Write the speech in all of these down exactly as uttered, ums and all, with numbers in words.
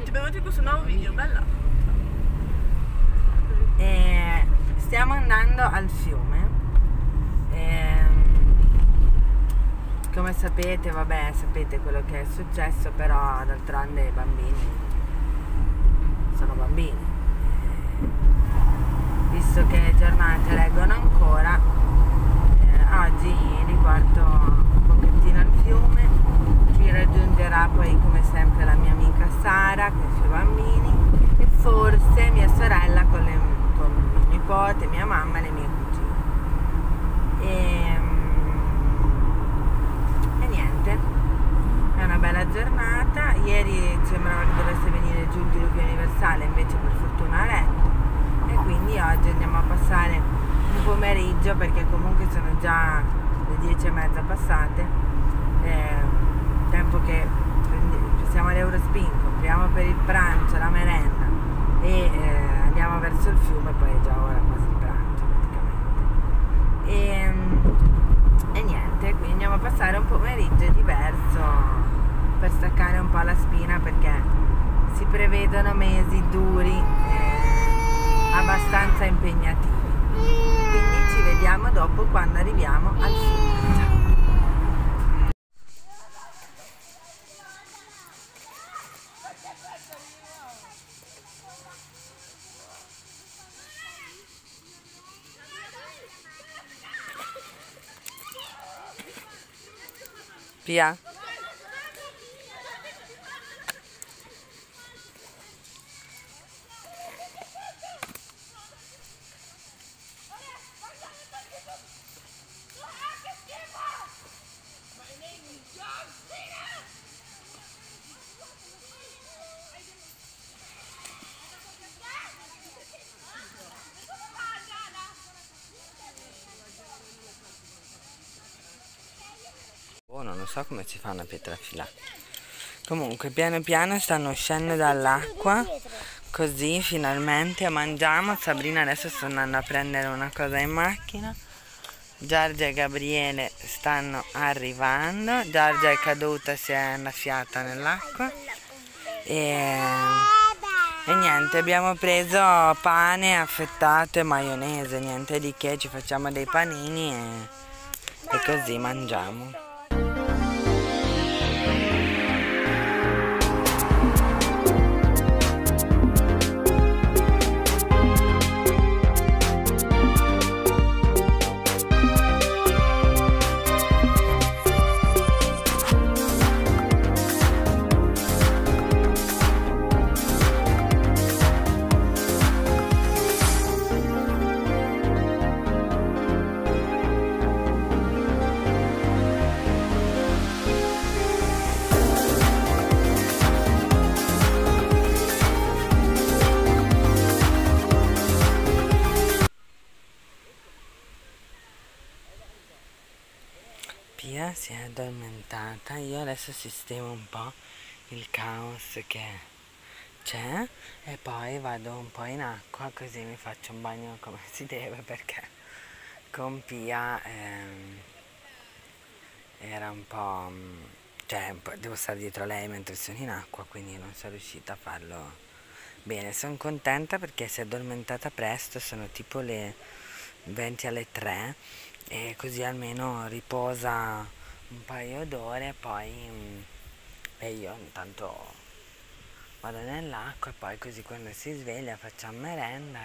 Benvenuti, benvenuti in questo nuovo video, bella! E stiamo andando al fiume. E, come sapete, vabbè, sapete quello che è successo, però d'altronde i bambini sono bambini. E, visto che le giornate reggono ancora, eh, oggi riporto un pochettino al fiume. Ci raggiungerà poi come sempre la mia amica Sara con i suoi bambini e forse mia sorella con, le, con mio nipote, mia mamma e le mie cugine. E, e niente, è una bella giornata. Ieri sembrava che dovesse venire giù il diluvio universale, invece per fortuna ha retto, e quindi oggi andiamo a passare un pomeriggio, perché comunque sono già le dieci e mezza passate. Eh, tempo che siamo all'Eurospin, compriamo per il pranzo, la merenda e eh, andiamo verso il fiume, poi è già ora quasi il pranzo praticamente. E, e niente, quindi andiamo a passare un pomeriggio diverso per staccare un po' la spina, perché si prevedono mesi duri e abbastanza impegnativi. Quindi ci vediamo dopo quando arriviamo al fiume. Ciao. Pia? Oh, non lo so come si fa una pietra affilata. Comunque piano piano stanno uscendo dall'acqua, così finalmente mangiamo. Sabrina adesso sta andando a prendere una cosa in macchina. Giorgia e Gabriele stanno arrivando. Giorgia è caduta, si è annaffiata nell'acqua. E, e niente, abbiamo preso pane, affettato e maionese, niente di che, ci facciamo dei panini e, e così mangiamo. Pia si è addormentata, io adesso sistemo un po' il caos che c'è e poi vado un po' in acqua, così mi faccio un bagno come si deve, perché con Pia ehm, era un po', cioè un po', devo stare dietro a lei mentre sono in acqua, quindi non sono riuscita a farlo bene. Sono contenta perché si è addormentata presto, sono tipo le venti alle tre, e così almeno riposa un paio d'ore e poi e io intanto vado nell'acqua, e poi così quando si sveglia facciamo merenda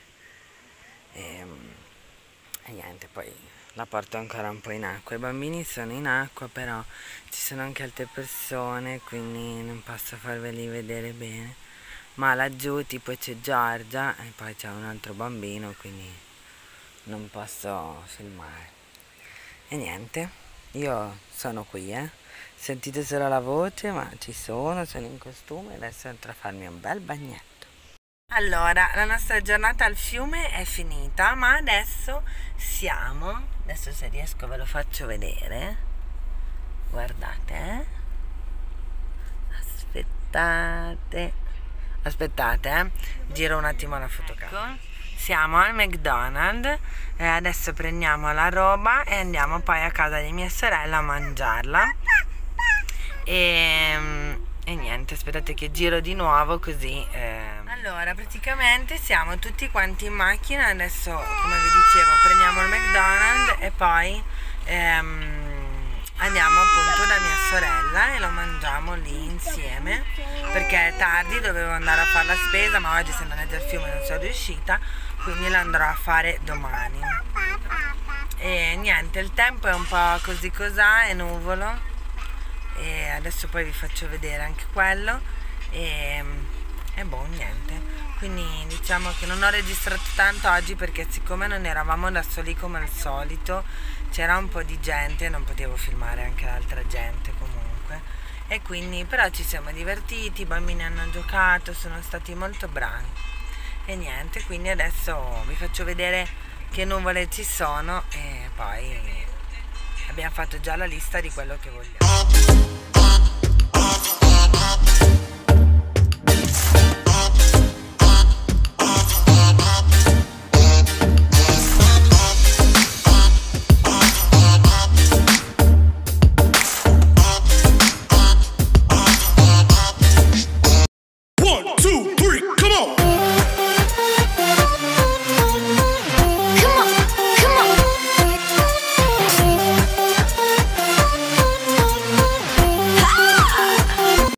e, e, e niente, poi la porto ancora un po' in acqua. I bambini sono in acqua, però ci sono anche altre persone, quindi non posso farveli vedere bene, ma laggiù tipo c'è Giorgia e poi c'è un altro bambino, quindi non posso filmare. E niente, io sono qui, eh. Sentite solo la voce, ma ci sono, sono in costume, adesso entro a farmi un bel bagnetto. Allora, la nostra giornata al fiume è finita, ma adesso siamo, adesso se riesco ve lo faccio vedere, guardate, eh. Aspettate, aspettate, eh. Giro un attimo la fotocamera. Siamo al McDonald's e adesso prendiamo la roba e andiamo poi a casa di mia sorella a mangiarla. E, E niente, aspettate che giro di nuovo così eh. Allora praticamente siamo tutti quanti in macchina. Adesso, come vi dicevo, prendiamo il McDonald's e poi ehm, andiamo appunto da mia sorella e lo mangiamo lì insieme, perché è tardi, dovevo andare a fare la spesa, ma oggi siamo andati al fiume e non sono riuscita, quindi la andrò a fare domani. E niente, il tempo è un po' così cosà, è nuvolo, e adesso poi vi faccio vedere anche quello. E, e boh, niente, quindi diciamo che non ho registrato tanto oggi perché siccome non eravamo da soli come al solito, c'era un po' di gente e non potevo filmare anche l'altra gente comunque, e quindi però ci siamo divertiti, i bambini hanno giocato, sono stati molto bravi. E niente, quindi adesso vi faccio vedere che nuvole ci sono e poi abbiamo fatto già la lista di quello che vogliamo.